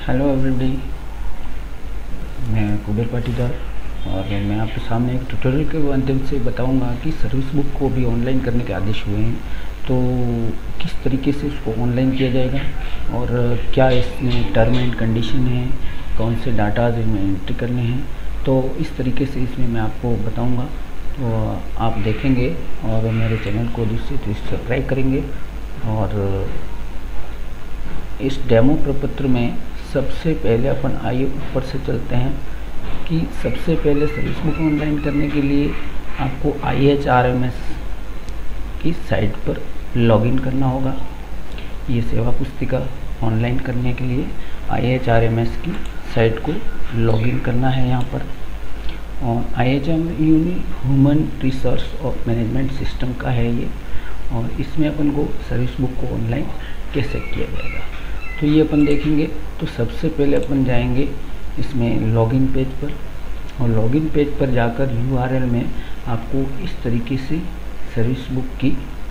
Hello everybody, मैं कुबेर पाटीदार और मैं आपके सामने एक ट्यूटोरियल के माध्यम से बताऊंगा कि सर्विस बुक को भी ऑनलाइन करने के आदेश हुए हैं, तो किस तरीके से उसको ऑनलाइन किया जाएगा और क्या इसमें टर्म एंड कंडीशन है, कौन से डाटाज में एंट्री करने हैं। तो इस तरीके से इसमें मैं आपको बताऊँगा, तो आप देखेंगे और मेरे चैनल को जिससे सब्सक्राइब करेंगे। और इस डेमो प्रपत्र में सबसे पहले अपन आइए ऊपर से चलते हैं कि सबसे पहले सर्विस बुक ऑनलाइन करने के लिए आपको IHRMS की साइट पर लॉगिन करना होगा। ये सेवा पुस्तिका ऑनलाइन करने के लिए IHRMS की साइट को लॉगिन करना है यहाँ पर। और IHRMS ह्यूमन रिसोर्स और मैनेजमेंट सिस्टम का है ये, और इसमें अपन को सर्विस बुक को ऑनलाइन कैसे किया जाएगा तो ये अपन देखेंगे। तो सबसे पहले अपन जाएंगे इसमें लॉगिन पेज पर, और लॉगिन पेज पर जाकर URL में आपको इस तरीके से सर्विस बुक की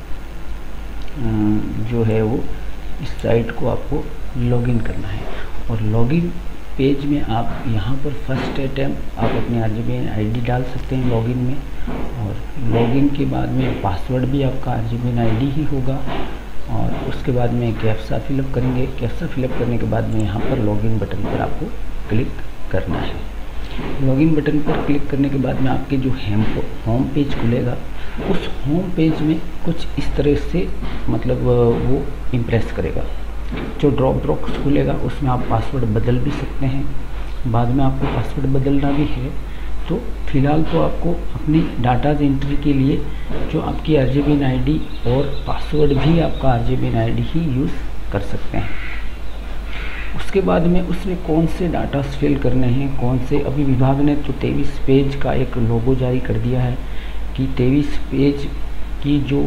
जो है वो इस साइट को आपको लॉगिन करना है। और लॉगिन पेज में आप यहाँ पर फर्स्ट अटैम्प्ट आप अपनी RGBN ID डाल सकते हैं लॉगिन में, और लॉगिन के बाद में पासवर्ड भी आपका RGBN ID ही होगा। और उसके बाद में कैप्चा फिलअप करेंगे। कैप्चा फिलअप करने के बाद में यहाँ पर लॉगिन बटन पर आपको क्लिक करना है। लॉगिन बटन पर क्लिक करने के बाद में आपके जो होम पेज खुलेगा, उस होम पेज में कुछ इस तरह से मतलब वो इम्प्रेस करेगा। जो ड्रॉप बॉक्स खुलेगा उसमें आप पासवर्ड बदल भी सकते हैं, बाद में आपको पासवर्ड बदलना भी है। तो फिलहाल तो आपको अपनी डाटाज एंट्री के लिए जो आपकी RGBN ID और पासवर्ड भी आपका RGBN ID ही यूज़ कर सकते हैं। उसके बाद में उसमें कौन से डाटास फिल करने हैं, कौन से, अभी विभाग ने तो 23 पेज का एक लोगो जारी कर दिया है कि 23 पेज की जो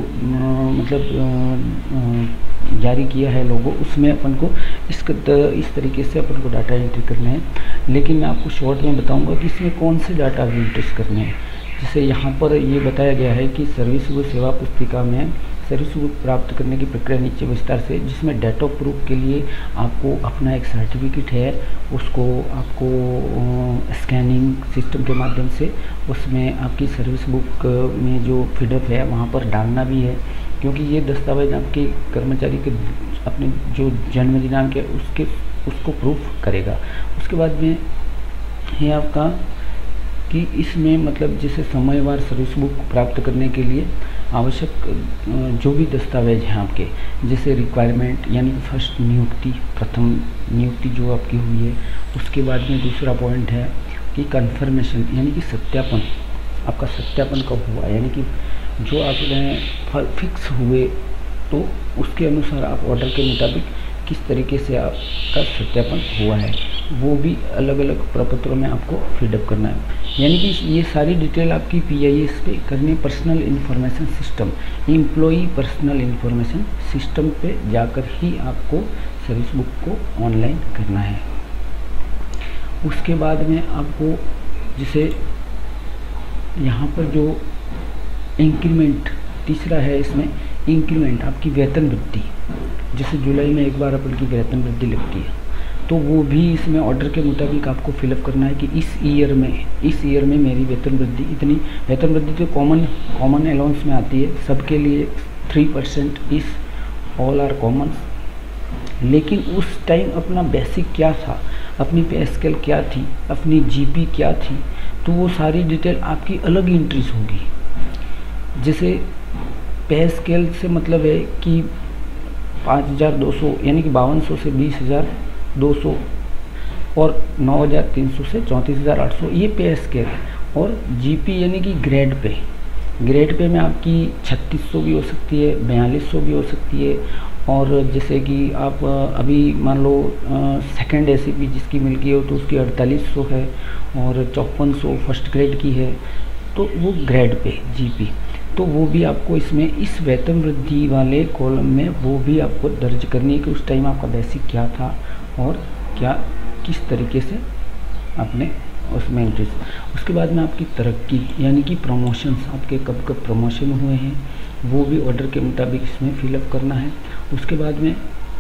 जारी किया है लोगो, उसमें अपन को इस तरीके से अपन को डाटा एंट्री करने हैं। लेकिन मैं आपको शॉर्ट में बताऊंगा कि इसमें कौन से डाटा एंट्री करने हैं। जैसे यहाँ पर ये बताया गया है कि सर्विस बुक सेवा पुस्तिका में सर्विस बुक प्राप्त करने की प्रक्रिया नीचे विस्तार से, जिसमें डेटा प्रूफ के लिए आपको अपना एक सर्टिफिकेट है, उसको आपको स्कैनिंग सिस्टम के माध्यम से उसमें आपकी सर्विस बुक में जो फीडअप है वहाँ पर डालना भी है, क्योंकि ये दस्तावेज आपके कर्मचारी के अपने जो जन्म दिनांक है उसको प्रूफ करेगा। उसके बाद में है आपका कि इसमें मतलब जैसे समयवार सर्विस बुक प्राप्त करने के लिए आवश्यक जो भी दस्तावेज हैं आपके, जैसे रिक्वायरमेंट यानी कि फर्स्ट नियुक्ति, प्रथम नियुक्ति जो आपकी हुई है। उसके बाद में दूसरा पॉइंट है कि कंफर्मेशन यानी कि सत्यापन, आपका सत्यापन कब हुआ, यानी कि जो आपने फिक्स हुए तो उसके अनुसार आप ऑर्डर के मुताबिक किस तरीके से आपका सत्यापन हुआ है, वो भी अलग अलग प्रपत्रों में आपको फीडअप करना है। यानी कि ये सारी डिटेल आपकी PIS पे करनी, personal information system, employee personal information system पे जाकर ही आपको सर्विस बुक को ऑनलाइन करना है। उसके बाद में आपको जैसे यहाँ पर जो इंक्रीमेंट तीसरा है, इसमें इंक्रीमेंट आपकी वेतन वृद्धि, जैसे जुलाई में एक बार अपन की वेतन वृद्धि लगती है, तो वो भी इसमें ऑर्डर के मुताबिक आपको फिलअप करना है कि इस ईयर में मेरी वेतन वृद्धि इतनी। वेतन वृद्धि तो कॉमन अलाउंस में आती है सबके लिए, 3% इस ऑल आर कॉमन। लेकिन उस टाइम अपना बेसिक क्या था, अपनी पे स्केल क्या थी, अपनी GP क्या थी, तो वो सारी डिटेल आपकी अलग एंट्रीज होगी। जैसे पे स्केल से मतलब है कि 5200 यानी कि 5200 से 20,200 और 9,300 से 34,800 ये पे स्केल है। और GP यानी कि ग्रेड पे में आपकी 3600 भी हो सकती है, 4200 भी हो सकती है। और जैसे कि आप अभी मान लो सेकंड ACP जिसकी मिल गई हो तो उसकी 4800 है, और 5400 फर्स्ट ग्रेड की है, तो वो ग्रेड पे GP, तो वो भी आपको इसमें इस वेतन वृद्धि वाले कॉलम में वो भी आपको दर्ज करनी है कि उस टाइम आपका बेसिक क्या था और क्या किस तरीके से आपने उसमें एंट्रीज। उसके बाद में आपकी तरक्की यानी कि प्रमोशंस, आपके कब कब प्रमोशन हुए हैं वो भी ऑर्डर के मुताबिक इसमें फिलअप करना है। उसके बाद में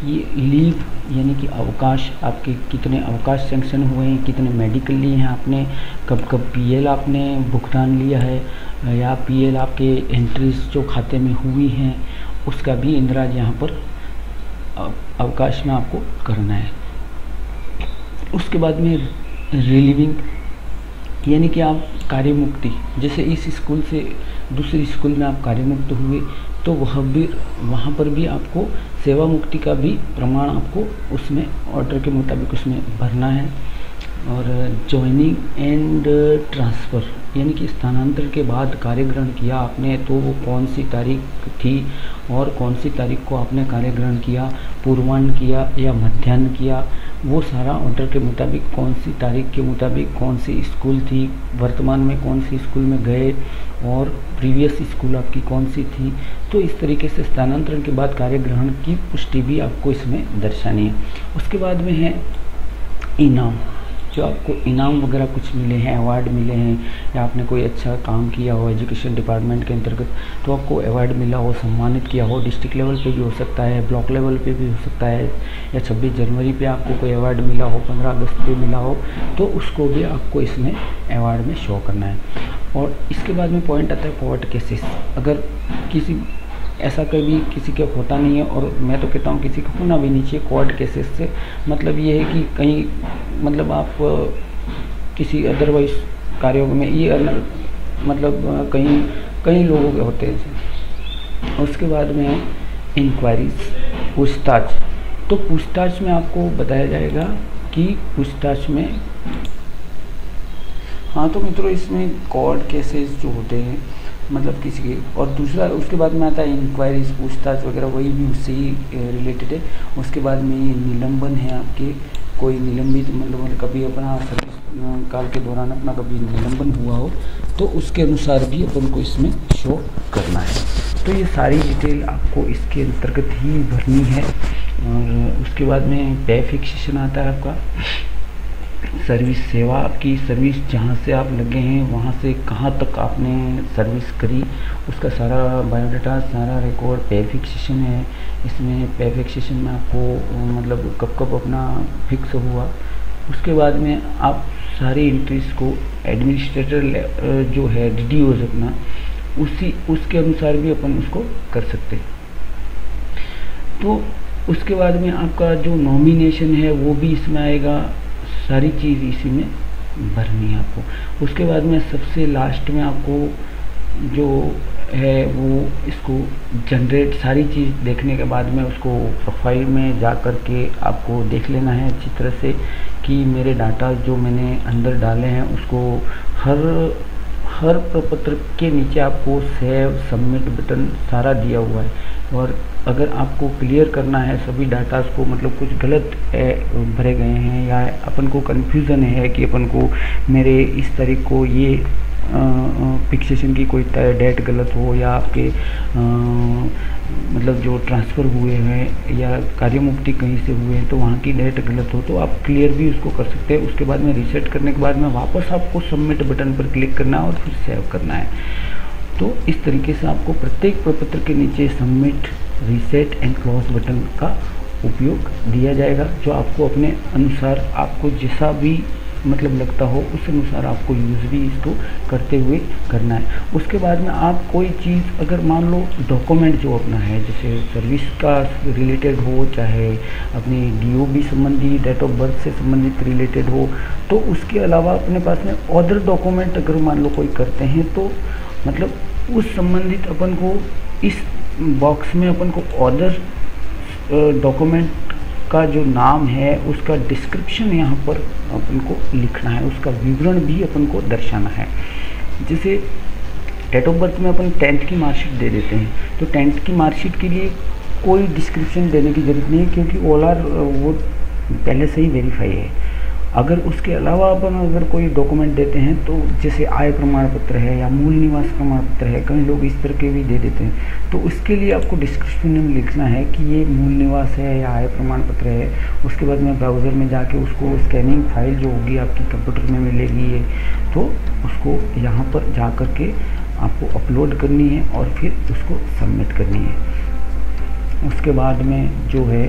ये लीव यानी कि अवकाश, आपके कितने अवकाश सेंक्शन हुए हैं, कितने मेडिकल लिए हैं आपने, कब कब पीएल आपने भुगतान लिया है या पीएल आपके एंट्रीज जो खाते में हुई हैं, उसका भी इंदिराज यहाँ पर अवकाश में आपको करना है। उसके बाद में रिलीविंग यानी कि आप कार्य मुक्ति, जैसे इस स्कूल से दूसरी स्कूल में आप कार्य मुक्त हुए तो वहाँ पर भी आपको सेवा मुक्ति का भी प्रमाण आपको उसमें ऑर्डर के मुताबिक उसमें भरना है। और ज्वाइनिंग एंड ट्रांसफ़र यानी कि स्थानांतरण के बाद कार्य ग्रहण किया आपने तो वो कौन सी तारीख थी और कौन सी तारीख को आपने कार्य ग्रहण किया, पूर्वाह्न किया या मध्याह्न किया, वो सारा ऑर्डर के मुताबिक कौन सी तारीख के मुताबिक कौन सी स्कूल थी, वर्तमान में कौन सी स्कूल में गए और प्रीवियस स्कूल आपकी कौन सी थी। तो इस तरीके से स्थानांतरण के बाद कार्य ग्रहण की पुष्टि भी आपको इसमें दर्शानी है। उसके बाद में है इनाम, जो आपको इनाम वगैरह कुछ मिले हैं, अवार्ड मिले हैं या आपने कोई अच्छा काम किया हो एजुकेशन डिपार्टमेंट के अंतर्गत तो आपको अवार्ड मिला हो, सम्मानित किया हो, डिस्ट्रिक्ट लेवल पे भी हो सकता है, ब्लॉक लेवल पे भी हो सकता है, या 26 जनवरी पे आपको कोई अवार्ड मिला हो, 15 अगस्त पे मिला हो तो उसको भी आपको इसमें अवार्ड में शो करना है। और इसके बाद में पॉइंट आता है कोर्ट केसेस। अगर किसी ऐसा कभी किसी के होता नहीं है और मैं तो कहता हूँ किसी को होना भी नहीं चाहिए कोर्ट केसेस से, मतलब ये है कि कहीं मतलब आप किसी अदरवाइज कार्यों में ये मतलब कहीं लोगों के होते हैं। उसके बाद में इंक्वायरीज, पूछताछ। तो पूछताछ में आपको बताया जाएगा कि पूछताछ में हाँ तो मित्रों इसमें कोर्ट केसेस जो होते हैं मतलब किसी के, और दूसरा उसके बाद में आता है इंक्वायरीज, पूछताछ वगैरह, वही भी उससे ही रिलेटेड है। उसके बाद में ये निलंबन है आपके, कोई निलंबित मतलब कभी अपना सर्विस काल के दौरान अपना कभी निलंबन हुआ हो तो उसके अनुसार भी अपन को इसमें शो करना है। तो ये सारी डिटेल आपको इसके अंतर्गत ही भरनी है। और उसके बाद में पे फिक्सेशन आता है आपका, सर्विस सेवा, आपकी सर्विस जहाँ से आप लगे हैं वहाँ से कहाँ तक आपने सर्विस करी उसका सारा बायोडाटा, सारा रिकॉर्ड। पे फिक्सेशन है, इसमें पे फिक्सेशन में आपको मतलब कब कब अपना फिक्स हुआ। उसके बाद में आप सारी एंट्रीज को एडमिनिस्ट्रेटर जो है DDOs अपना उसके अनुसार भी अपन उसको कर सकते हैं। तो उसके बाद में आपका जो नॉमिनेशन है वो भी इसमें आएगा, सारी चीज़ इसी में भरनी है आपको। उसके बाद में सबसे लास्ट में आपको जो है वो इसको जनरेट, सारी चीज़ देखने के बाद में उसको प्रोफाइल में जा कर के आपको देख लेना है अच्छी तरह से कि मेरे डाटा जो मैंने अंदर डाले हैं उसको हर प्रपत्र के नीचे आपको सेव सबमिट बटन सारा दिया हुआ है। और अगर आपको क्लियर करना है सभी डाटास को, मतलब कुछ गलत भरे गए हैं या अपन को कन्फ्यूज़न है कि अपन को मेरे इस तारीख को ये फिक्सेशन की कोई डेट गलत हो या आपके मतलब जो ट्रांसफ़र हुए हैं या कार्य मुक्ति कहीं से हुए हैं तो वहाँ की डेट गलत हो तो आप क्लियर भी उसको कर सकते हैं। उसके बाद में रीसेट करने के बाद में वापस आपको सबमिट बटन पर क्लिक करना है और फिर सेव करना है। तो इस तरीके से आपको प्रत्येक प्रपत्र के नीचे submit, reset and close button का उपयोग दिया जाएगा, जो आपको अपने अनुसार आपको जैसा भी मतलब लगता हो उस अनुसार आपको यूज़ भी इसको करते हुए करना है। उसके बाद में आप कोई चीज़ अगर मान लो डॉक्यूमेंट जो अपना है जैसे सर्विस का रिलेटेड हो, चाहे अपनी DOB संबंधी डेट ऑफ बर्थ से संबंधित रिलेटेड हो, तो उसके अलावा अपने पास में अदर डॉक्यूमेंट अगर मान लो कोई करते हैं तो मतलब उस संबंधित अपन को इस बॉक्स में अपन को अदर डॉक्यूमेंट का जो नाम है उसका डिस्क्रिप्शन यहाँ पर अपन को लिखना है, उसका विवरण भी अपन को दर्शाना है। जैसे डेट ऑफ बर्थ में अपन 10th की मार्कशीट दे देते हैं तो 10th की मार्कशीट के लिए कोई डिस्क्रिप्शन देने की ज़रूरत नहीं है क्योंकि ऑल आर वो पहले से ही वेरीफाई है। अगर उसके अलावा अपन अगर कोई डॉक्यूमेंट देते हैं तो जैसे आय प्रमाण पत्र है या मूल निवास प्रमाण पत्र है, कई लोग इस तरह के भी दे देते हैं, तो उसके लिए आपको डिस्क्रिप्शन में लिखना है कि ये मूल निवास है या आय प्रमाण पत्र है। उसके बाद में ब्राउज़र में जाके उसको स्कैनिंग फाइल जो होगी आपकी कंप्यूटर में मिलेगी है तो उसको यहाँ पर जा कर के आपको अपलोड करनी है और फिर उसको सबमिट करनी है। उसके बाद में जो है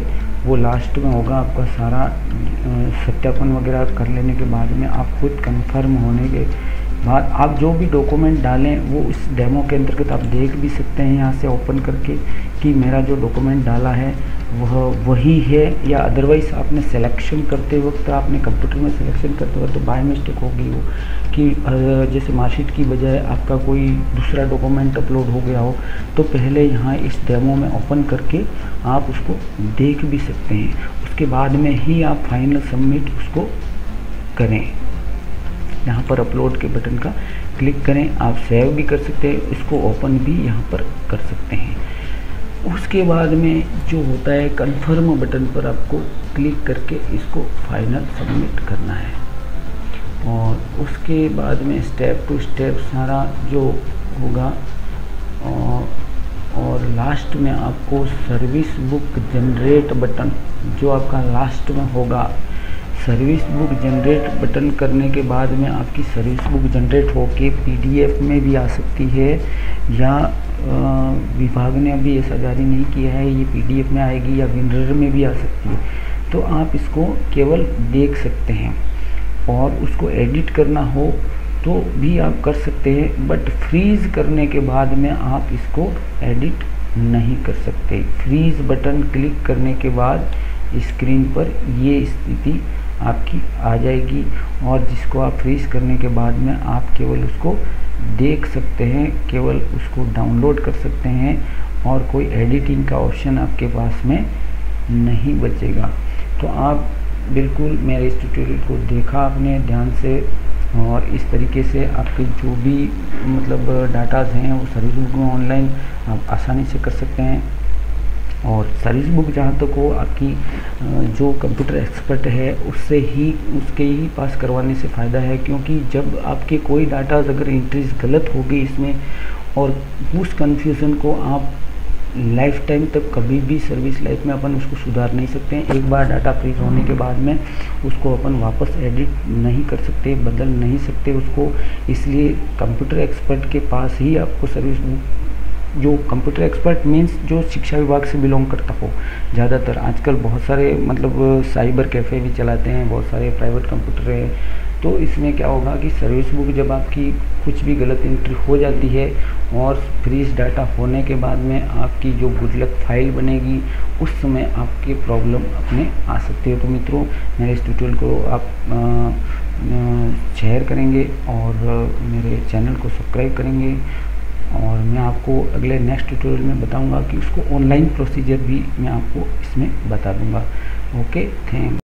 वो लास्ट में होगा। आपका सारा सत्यापन वगैरह कर लेने के बाद में आप खुद कंफर्म होने के बाद आप जो भी डॉक्यूमेंट डालें वो इस डेमो के अंतर्गत आप देख भी सकते हैं यहाँ से ओपन करके कि मेरा जो डॉक्यूमेंट डाला है वह वही है या अदरवाइज़ आपने सिलेक्शन करते वक्त, आपने कंप्यूटर में सिलेक्शन करते वक्त तो बाय मिस्टेक होगी वो कि जैसे मार्कशीट की बजाय आपका कोई दूसरा डॉक्यूमेंट अपलोड हो गया हो, तो पहले यहाँ इस डेमो में ओपन करके आप उसको देख भी सकते हैं। उसके बाद में ही आप फाइनल सबमिट उसको करें। यहाँ पर अपलोड के बटन का क्लिक करें, आप सेव भी कर सकते हैं, इसको ओपन भी यहाँ पर कर सकते हैं। उसके बाद में जो होता है कन्फर्म बटन पर आपको क्लिक करके इसको फाइनल सबमिट करना है। और उसके बाद में स्टेप टू स्टेप सारा जो होगा और लास्ट में आपको सर्विस बुक जनरेट बटन जो आपका लास्ट में होगा, सर्विस बुक जनरेट बटन करने के बाद में आपकी सर्विस बुक जनरेट होके PDF में भी आ सकती है या विभाग ने अभी ऐसा जारी नहीं किया है, ये PDF में आएगी या विनर में भी आ सकती है। तो आप इसको केवल देख सकते हैं और उसको एडिट करना हो तो भी आप कर सकते हैं, बट फ्रीज़ करने के बाद में आप इसको एडिट नहीं कर सकते। फ्रीज़ बटन क्लिक करने के बाद स्क्रीन पर ये स्थिति आपकी आ जाएगी और जिसको आप फ्रीज करने के बाद में आप केवल उसको देख सकते हैं, केवल उसको डाउनलोड कर सकते हैं और कोई एडिटिंग का ऑप्शन आपके पास में नहीं बचेगा। तो आप बिल्कुल मेरे इस ट्यूटोरियल को देखा आपने ध्यान से और इस तरीके से आपके जो भी मतलब डाटाज हैं वो सर्विस बुक में ऑनलाइन आप आसानी से कर सकते हैं। और सर्विस बुक जहाँ तक हो आपकी जो कंप्यूटर एक्सपर्ट है उसके ही पास करवाने से फ़ायदा है, क्योंकि जब आपके कोई डाटा अगर एंट्रीज गलत हो गई इसमें और उस कन्फ्यूज़न को आप लाइफ टाइम तक कभी भी सर्विस लाइफ में अपन उसको सुधार नहीं सकते हैं। एक बार डाटा फ्रीज होने के बाद में उसको अपन वापस एडिट नहीं कर सकते, बदल नहीं सकते उसको। इसलिए कंप्यूटर एक्सपर्ट के पास ही आपको सर्विस बुक, जो कंप्यूटर एक्सपर्ट मीन्स जो शिक्षा विभाग से बिलोंग करता हो, ज़्यादातर आजकल बहुत सारे मतलब साइबर कैफ़े भी चलाते हैं, बहुत सारे प्राइवेट कंप्यूटर हैं। तो इसमें क्या होगा कि सर्विस बुक जब आपकी कुछ भी गलत एंट्री हो जाती है और फ्रीज डाटा होने के बाद में आपकी जो गुडलक फाइल बनेगी उस समय आपके प्रॉब्लम अपने आ सकती है। तो मित्रों मेरे इस ट्यूटोरियल को आप शेयर करेंगे और मेरे चैनल को सब्सक्राइब करेंगे और मैं आपको अगले नेक्स्ट ट्यूटोरियल में बताऊंगा कि उसको ऑनलाइन प्रोसीजर भी मैं आपको इसमें बता दूंगा। Okay, thank